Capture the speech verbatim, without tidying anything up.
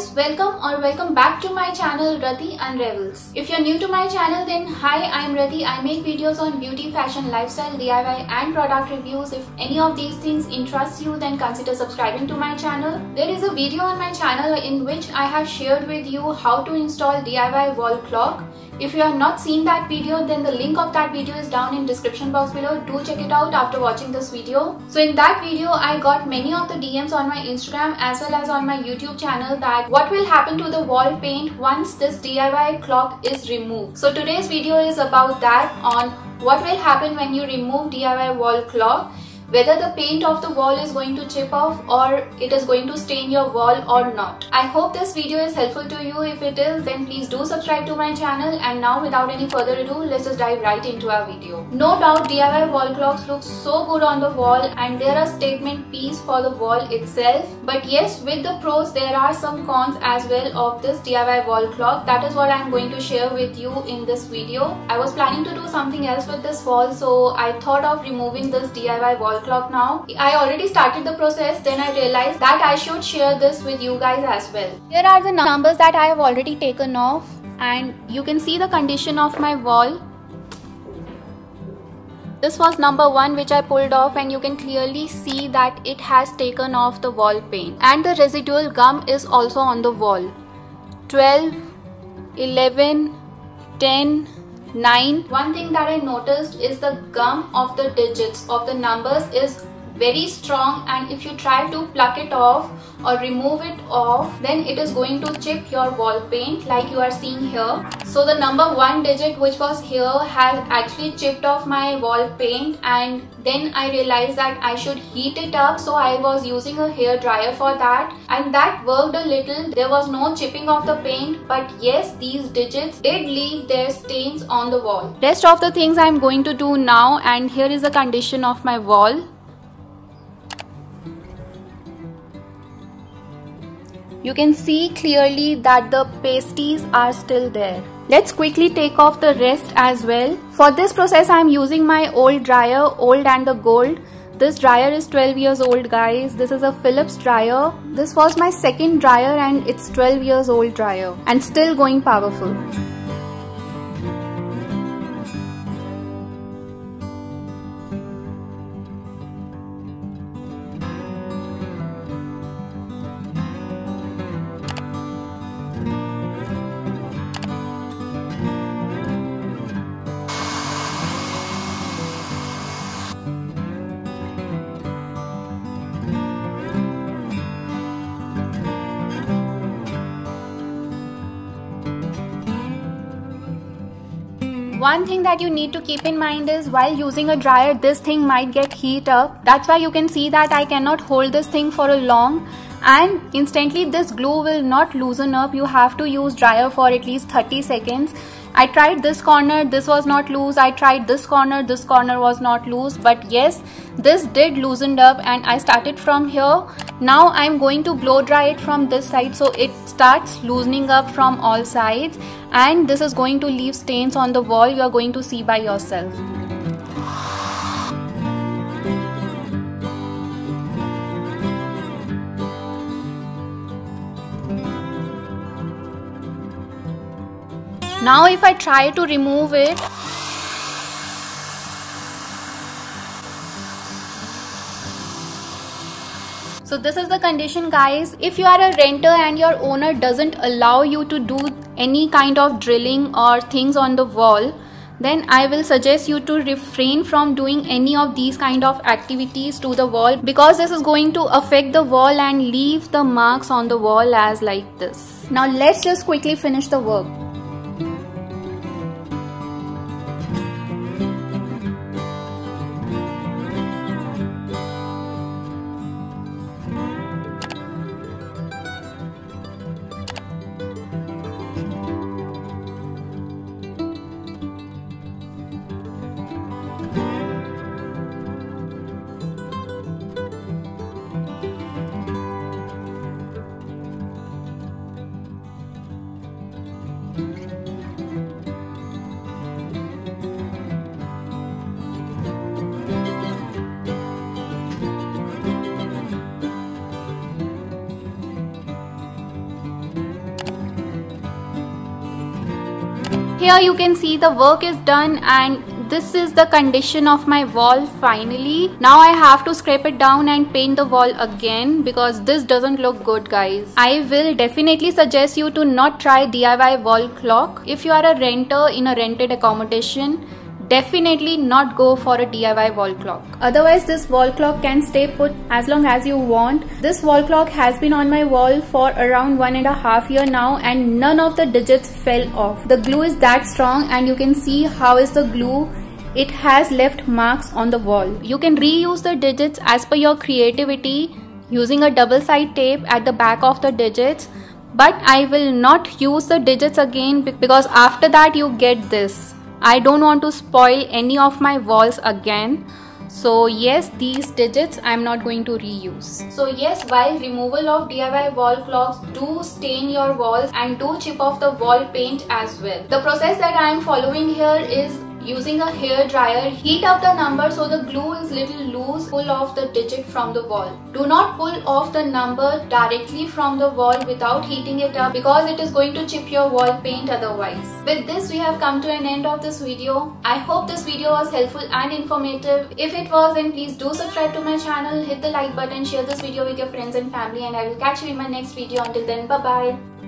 guys, welcome or welcome back to my channel Rati Unravels. If you're new to my channel, then hi, I'm Rati. I make videos on beauty, fashion, lifestyle, D I Y and product reviews. If any of these things interest you, then consider subscribing to my channel. There is a video on my channel in which I have shared with you how to install D I Y wall clock. If you have not seen that video, then the link of that video is down in description box below. Do check it out after watching this video. So in that video, I got many of the D Ms on my Instagram as well as on my YouTube channel that what will happen to the wall paint once this D I Y clock is removed. So today's video is about that, on what will happen when you remove D I Y wall clock, whether the paint of the wall is going to chip off or it is going to stain your wall or not. I hope this video is helpful to you. If it is, then please do subscribe to my channel. And now without any further ado, let's just dive right into our video. No doubt D I Y wall clocks look so good on the wall and they're a statement piece for the wall itself. But yes, with the pros, there are some cons as well of this D I Y wall clock. That is what I'm going to share with you in this video. I was planning to do something else with this wall, so I thought of removing this D I Y wall clock now. I already started the process, then I realized that I should share this with you guys as well. Here are the numbers that I have already taken off, and you can see the condition of my wall. This was number one which I pulled off, and you can clearly see that it has taken off the wall paint, and the residual gum is also on the wall. twelve, eleven, ten, nine. One thing that I noticed is the gum of the digits of the numbers is very strong, and if you try to pluck it off or remove it off, then it is going to chip your wall paint like you are seeing here. So the number one digit which was here has actually chipped off my wall paint, and then I realized that I should heat it up, so I was using a hair dryer for that, and that worked a little. There was no chipping of the paint, but yes, these digits did leave their stains on the wall. Rest of the things I'm going to do now, and here is the condition of my wall. You can see clearly that the pasties are still there. Let's quickly take off the rest as well. For this process, I am using my old dryer, Old and the Gold. This dryer is twelve years old, guys. This is a Philips dryer. This was my second dryer and it's twelve years old dryer and still going powerful. One thing that you need to keep in mind is while using a dryer, this thing might get heat up. That's why you can see that I cannot hold this thing for a long, and instantly this glue will not loosen up. You have to use dryer for at least thirty seconds. I tried this corner, this was not loose. I tried this corner, this corner was not loose. But yes, this did loosened up, and I started from here. Now I'm going to blow dry it from this side so it starts loosening up from all sides, and this is going to leave stains on the wall. You are going to see by yourself. Now if I try to remove it, so this is the condition, guys. If you are a renter and your owner doesn't allow you to do any kind of drilling or things on the wall, then I will suggest you to refrain from doing any of these kind of activities to the wall, because this is going to affect the wall and leave the marks on the wall as like this. Now let's just quickly finish the work. Here you can see the work is done and this is the condition of my wall finally. Now I have to scrape it down and paint the wall again because this doesn't look good, guys. I will definitely suggest you to not try D I Y wall clock. If you are a renter in a rented accommodation, definitely not go for a D I Y wall clock. Otherwise this wall clock can stay put as long as you want. This wall clock has been on my wall for around one and a half year now and none of the digits fell off. The glue is that strong and you can see how is the glue. It has left marks on the wall. You can reuse the digits as per your creativity using a double side tape at the back of the digits. But I will not use the digits again because after that you get this. I don't want to spoil any of my walls again. So yes, these digits I'm not going to reuse. So yes, while removal of D I Y wall clocks do stain your walls and do chip off the wall paint as well. The process that I am following here is using a hair dryer, heat up the number so the glue is little loose, pull off the digit from the wall. Do not pull off the number directly from the wall without heating it up because it is going to chip your wall paint otherwise. With this we have come to an end of this video. I hope this video was helpful and informative. If it was, then please do subscribe to my channel, hit the like button, share this video with your friends and family, and I will catch you in my next video. Until then, bye bye.